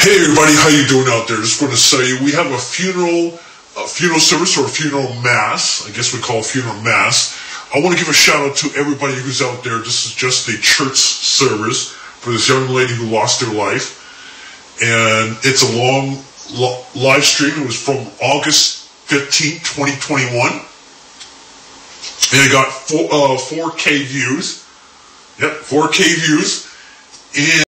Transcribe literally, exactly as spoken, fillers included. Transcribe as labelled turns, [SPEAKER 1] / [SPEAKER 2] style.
[SPEAKER 1] Hey everybody, how you doing out there? Just want to say we have a funeral, a funeral service or a funeral mass. I guess we call it funeral mass. I want to give a shout out to everybody who's out there. This is just a church service for this young lady who lost her life, and it's a long lo- live stream. It was from August fifteenth, twenty twenty-one, and it got four, uh, four K views. Yep, four K views, and